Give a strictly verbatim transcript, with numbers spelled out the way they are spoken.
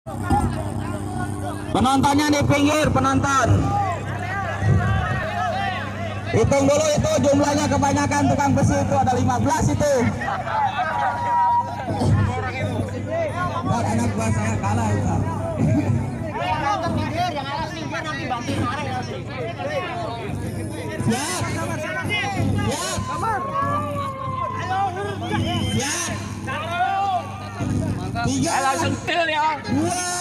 Penontonnya di pinggir, penonton. Hitung dulu itu jumlahnya, kebanyakan tukang besi itu ada lima belas itu. Dan anak buah saya kalah itu. Siap. Siap. Siap. Tiga. Langsung til ya. Dua.